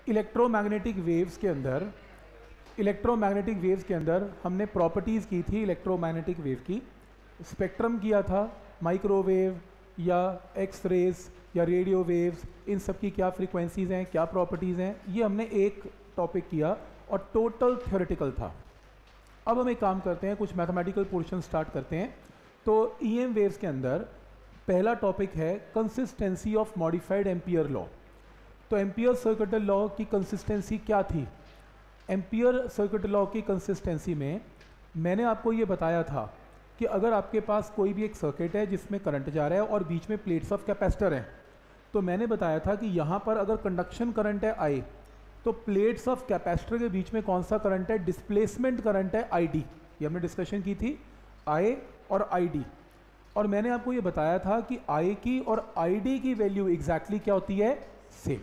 Electromagnetic waves के अंदर हमने प्रॉपर्टीज़ की थी इलेक्ट्रोमैग्नेटिक वेव की, स्पेक्ट्रम किया था, माइक्रोवेव या एक्स रेज या रेडियो वेव्स, इन सब की क्या फ्रीक्वेंसीज़ हैं, क्या प्रॉपर्टीज़ हैं, ये हमने एक टॉपिक किया और टोटल थ्योरेटिकल था। अब हम एक काम करते हैं, कुछ मैथमेटिकल पोर्शन स्टार्ट करते हैं। तो ईएम वेव्स के अंदर पहला टॉपिक है consistency of modified Ampere law. तो एम्पियर सर्किटल लॉ की कंसिस्टेंसी क्या थी? एम्पियर सर्किटल लॉ की कंसिस्टेंसी में मैंने आपको ये बताया था कि अगर आपके पास कोई भी एक सर्किट है जिसमें करंट जा रहा है और बीच में प्लेट्स ऑफ कैपेसिटर हैं, तो मैंने बताया था कि यहाँ पर अगर कंडक्शन करंट है I, तो प्लेट्स ऑफ कैपेसिटर के बीच में कौन सा करंट है? डिस्प्लेसमेंट करंट है ID। ये हमने डिस्कशन की थी, I और ID। और मैंने आपको ये बताया था कि I की और ID की वैल्यू एग्जैक्टली क्या होती है? Same,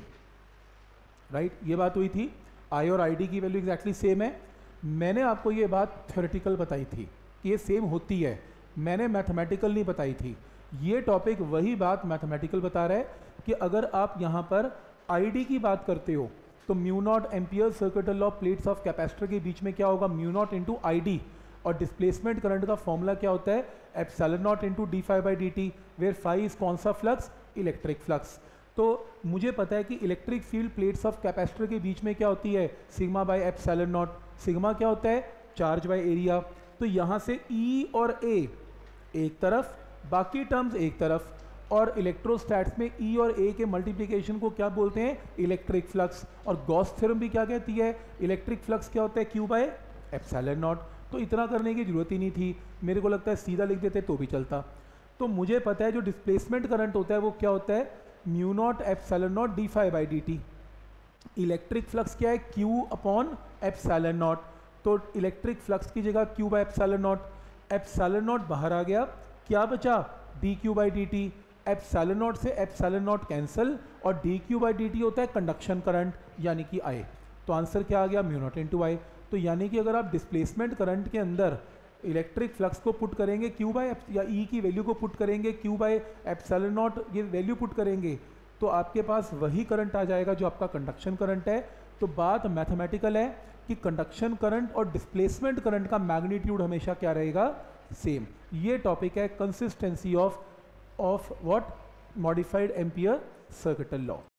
right? ये बात हुई थी, I और ID की वैल्यू एग्जैक्टली सेम है। मैंने आपको ये बात थ्योरेटिकल बताई थी कि ये सेम होती है, मैंने मैथमेटिकल नहीं बताई थी। ये टॉपिक वही बात मैथमेटिकल बता रहा है कि अगर आप यहाँ पर ID की बात करते हो तो mu naught Ampere circuital law plates of capacitor के बीच में क्या होगा? Mu naught into ID। और डिस्प्लेसमेंट करंट का फॉर्मूला क्या होता है? Epsilon naught into d phi by d t, where phi is कौन सा फ्लक्स? Electric flux. तो मुझे पता है कि electric field plates of capacitor के बीच में क्या होती है? Sigma by epsilon naught. Sigma क्या होता है? Charge by area. तो यहाँ से E और A एक तरफ, बाकी टर्म्स एक तरफ, और इलेक्ट्रोस्टैट्स में E और A के मल्टीप्लिकेशन को क्या बोलते हैं? Electric flux. और गॉस थ्योरम भी क्या कहती है? इलेक्ट्रिक फ्लक्स क्या होता है? Q by epsilon naught. तो इतना करने की जरूरत ही नहीं थी, मेरे को लगता है सीधा लिख देते तो भी चलता। तो मुझे पता है जो डिस्प्लेसमेंट करंट होता है वो क्या होता है? Mu naught epsilon naught d phi by d t. Electric flux क्या है? Q upon epsilon naught. तो इलेक्ट्रिक फ्लक्स की जगह Q by epsilon naught, epsilon naught बाहर आ गया, क्या बचा? dQ by d t. Epsilon naught से एप्सिलॉन नॉट कैंसिल, और dQ बाई डी टी होता है कंडक्शन करंट यानी कि I। तो आंसर क्या आ गया? Mu naught into I। तो यानी कि अगर आप डिस्प्लेसमेंट करंट के अंदर इलेक्ट्रिक फ्लक्स को पुट करेंगे Q बाय या E की वैल्यू को पुट करेंगे, Q बाय एप्सिलॉन नॉट ये वैल्यू पुट करेंगे, तो आपके पास वही करंट आ जाएगा जो आपका कंडक्शन करंट है। तो बात मैथमेटिकल है कि कंडक्शन करंट और डिस्प्लेसमेंट करंट का मैग्नीट्यूड हमेशा क्या रहेगा? सेम। ये टॉपिक है consistency of what? Modified Ampere circuital law.